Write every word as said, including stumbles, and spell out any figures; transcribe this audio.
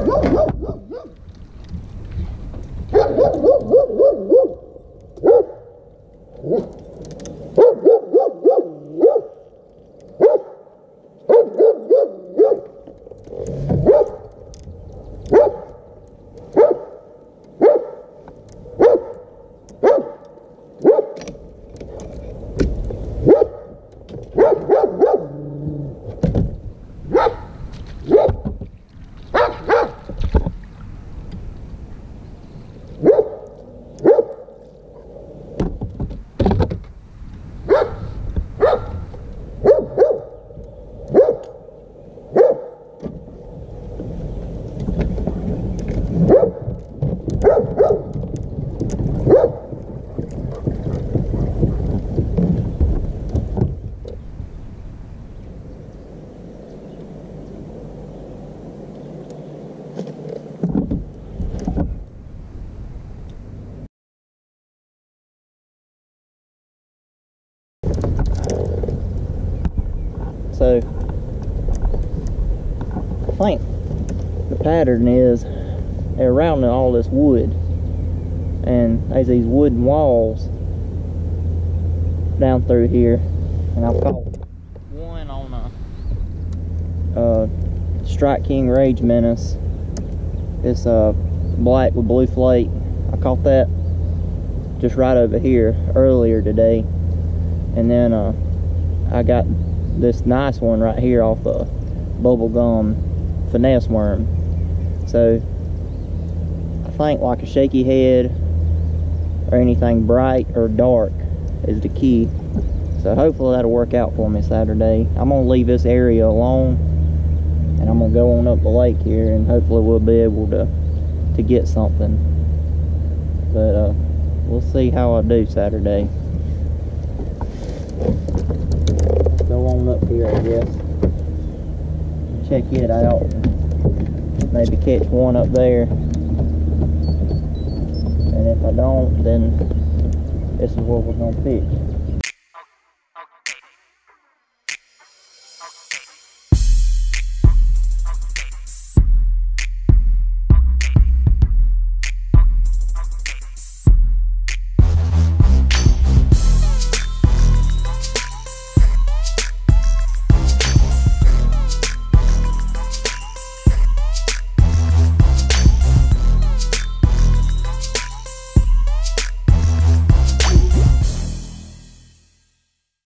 So I think the pattern is they're around all this wood, and there's these wooden walls down through here, and I've caught one on a uh, Strike King Rage Menace. It's uh, black with blue flake. I caught that just right over here earlier today, and then uh, I got this nice one right here off a bubblegum finesse worm. So I think like a shaky head or anything bright or dark is the key. So hopefully that'll work out for me Saturday. I'm gonna leave this area alone, and I'm gonna go on up the lake here, and hopefully we'll be able to to get something. But uh, we'll see how I do Saturday. Go on up here, I guess. Check it out. Maybe catch one up there. And if I don't, then this is where we're gonna fish.